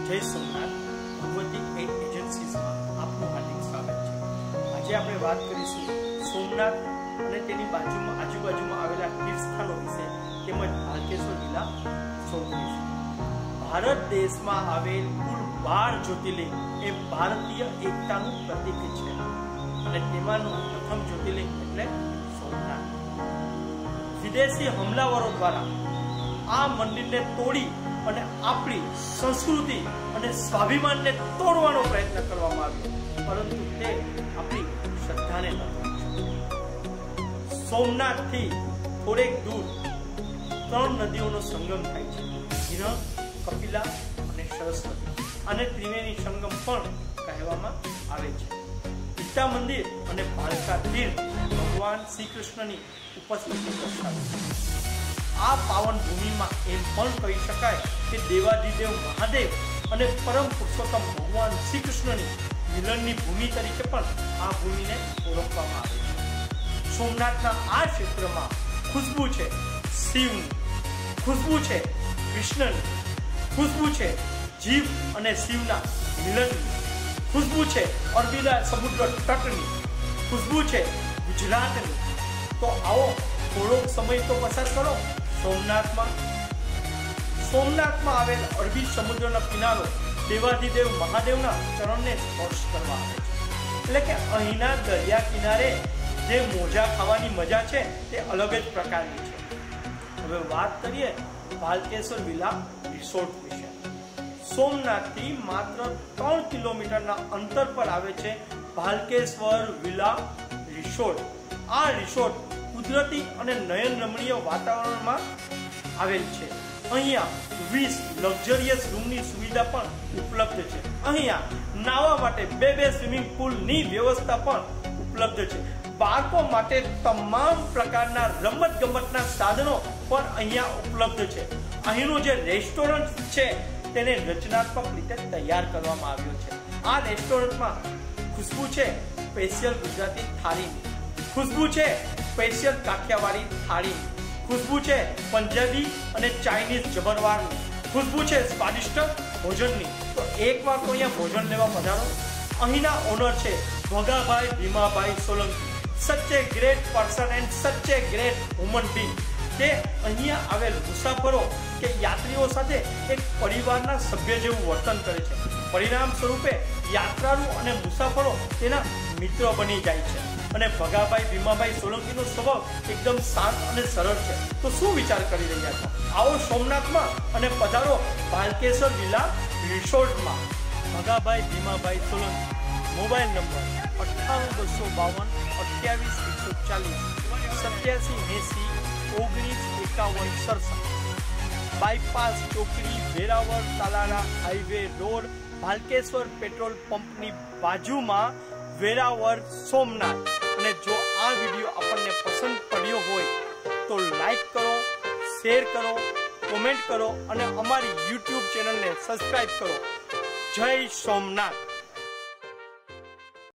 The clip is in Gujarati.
જય સોમનાથ ભગવતી એજન્સીઝમાં આપનું હાર્દિક સ્વાગત છે। આજે આપણે વાત કરીશું સોમનાથ અને તેની આજુબાજુમાં આવેલા તીર્થસ્થાનો વિશે તેમજ ભાલકેશ્વર વિલા રિસોર્ટ વિશે। ભારત દેશમાં આવેલ કુલ 12 જ્યોતિર્લિંગ એ ભારતીય એકતાનું પ્રતીક છે અને તેમાંનું પ્રથમ જ્યોતિર્લિંગ એટલે સોમનાથ। વિદેશી હુમલાવરો દ્વારા આ મંદિરને તોડી અને આપણી સંસ્કૃતિ અને સ્વાભિમાનને તોડવાનો પ્રયત્ન કરવામાં આવ્યો, પરંતુ તે આપણી શ્રદ્ધાને ન તોડી। સોમનાથથી થોડેક દૂર 3 નદીઓનો સંગમ થાય છે, હિરણ, કપિલા અને સરસ્વતી, અને ત્રિવેણી સંગમ પણ કહેવામાં આવે છે। ગીતા મંદિર અને ભાલકા તીર્થ ભગવાન શ્રી કૃષ્ણની ઉપસ્થિતિ દર્શાવે છે। આ પાવન ભૂમિમાં એમ પણ કહી શકાય કે દેવાધિદેવ મહાદેવ અને પરમ પુરુષોત્તમ ભગવાન શ્રી કૃષ્ણની મિલનની ભૂમિ તરીકે પણ આ ભૂમિને ઓળખવામાં આવે છે। સોમનાથના આ ક્ષેત્રમાં ખુશ્બુ છે શિવની, ખુશ્બુ છે કૃષ્ણની, ખુશ્બુ છે જીવ અને શિવના મિલનની, ખુશ્બુ છે અરબીના સમુદ્ર તટની, ખુશ્બુ છે ગુજરાતની। તો આવો થોડોક સમય તો પસાર કરો સોમનાથમાં આવેલ અરબી સમુદ્રનો કિનારો દેવાધિદેવ મહાદેવના ચરણને સ્પર્શ કરવા આવે છે। એટલે કે અહીંના દરિયા કિનારે જે મોજા ખાવાની મજા છે તે અલગ જ પ્રકારની છે। હવે વાત કરીએ ભાલકેશ્વર વિલા રિસોર્ટ વિશે। સોમનાથથી માત્ર 3 કિલોમીટરના અંતર પર આવે છે ભાલકેશ્વર વિલા રિસોર્ટ। આ રિસોર્ટ કુદરતી અને નયન રમણીય વાતાવરણમાં આવેલ છે। અહીંયા 20 લક્ઝરિયસ રૂમની સુવિધા પણ ઉપલબ્ધ છે। અહીંયા નાહવા માટે 2 સ્વિમિંગ પુલની વ્યવસ્થા પણ ઉપલબ્ધ છે। બાળકો માટે તમામ પ્રકારના રમતગમતના સાધનો પણ અહીંયા ઉપલબ્ધ છે। અહીંનું જે રેસ્ટોરન્ટ છે તેને રચનાત્મક રીતે તૈયાર કરવામાં આવ્યો છે। આ રેસ્ટોરન્ટમાં ખુશ્બુ છે સ્પેશિયલ ગુજરાતી થાળીની, ખુશ્બુ છે સ્પેશિયલ કાઠિયાવાડી થાળી, ખુશ્બુ છે પંજાબી અને ચાઇનીઝ જમણવારની, ખુશ્બુ છે સ્વાદિષ્ટ ભોજનની। તો એકવાર તો અહીંયા ભોજન લેવા પધારો। અહીંના ઓનર છે ભગાભાઈ ભીમાભાઈ સોલંકી, સચ એ ગ્રેટ પર્સન એન્ડ સચ એ ગ્રેટ હ્યુમન બીંગ। તે અહીંયા આવેલ મુસાફરો કે યાત્રીઓ સાથે એક પરિવારના સભ્ય જેવું વર્તન કરે છે। પરિણામ સ્વરૂપે યાત્રાળુ અને મુસાફરો તેના મિત્ર બની જાય છે અને ભગાભાઈ ભીમાભાઈ સોલંકીનો સ્વભાવ એકદમ શાંત અને સરળ છે। તો શું વિચાર કરી રહ્યા છો? આવો સોમનાથમાં અને પધારો ભાલકેશ્વર વિલા રિસોર્ટમાં। Bhagabhai Bhimabhai Solanki, mobile number 982242 bypass ચોકડી, Veraval Talala highway road, Bhalkeshwar petrol પંપની બાજુમાં, વેરાવળ સોમનાથ। અને જો આ વિડીયો આપણને પસંદ પડ્યો હોય તો લાઈક કરો, શેર કરો, કોમેન્ટ કરો અને અમારી YouTube ચેનલને સબસ્ક્રાઇબ કરો। જય સોમનાથ।